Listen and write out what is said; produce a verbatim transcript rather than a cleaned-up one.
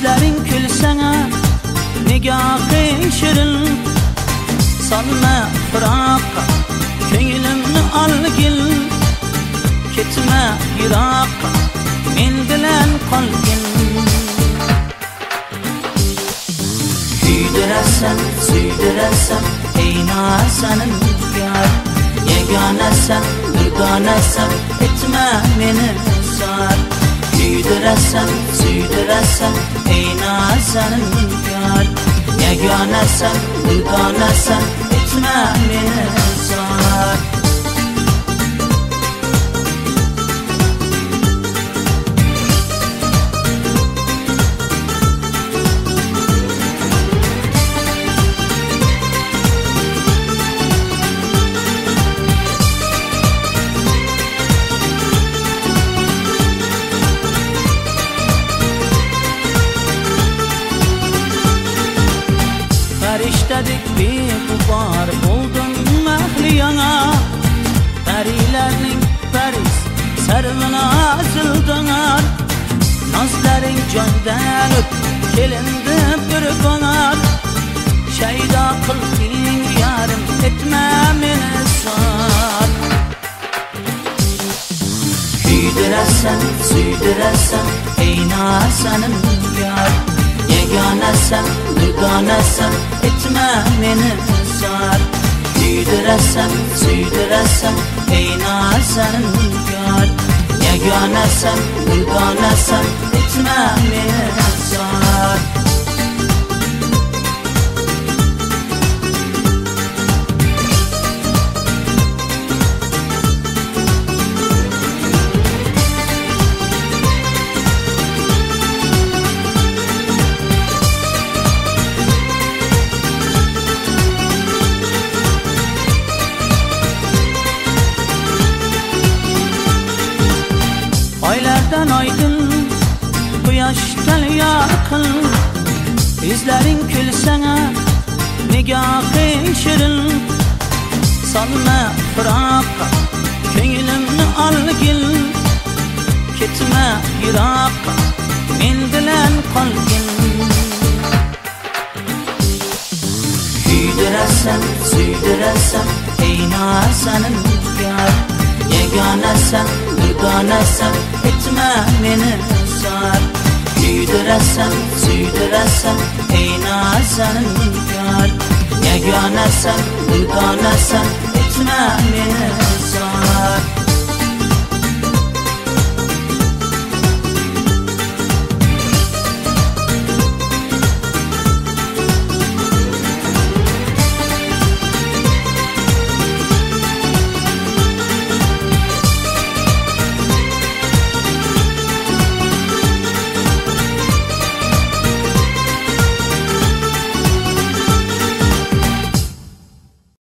Yüzlerin külsene nigahın şirin, salma fıraqa könglimni algil, ketme yiraqa men bilan qolgin. Küydürasan, suydurasan ey nazanin yar, yegonasan, durdonasan etme meni zor. Küydürasan, suydurasan ey nazanin yar, yegonasan, durdonasan etme meni zor. Farishtadik begubar bo'ldim mahli yana, parilarning paris sarvini azildinar, nozlaring jondan o'p kelindi bir qonar, shaydo qilding yarim etma meni sor. Küydürasan, suydurasan ey nazanin yar, yegonasan, durdonasan etme meni zor. Küydürasan, suydurasan ey nazanin yar, yegonasan, durdonasan etme meni zor. Aylardan aydın, quyoshdan yorqin, yüzlerin külsene nigahın şirin, salma fıraqa könglimni algil, ketme yiraqa men bilan qolgin. Küydürasan, suydurasan ey nazanin yar, yegonasan, durdonasan etme meni zor. Küydürasan, suydurasan ey nazanin yar, yegonasan, durdonasan etme meni zor.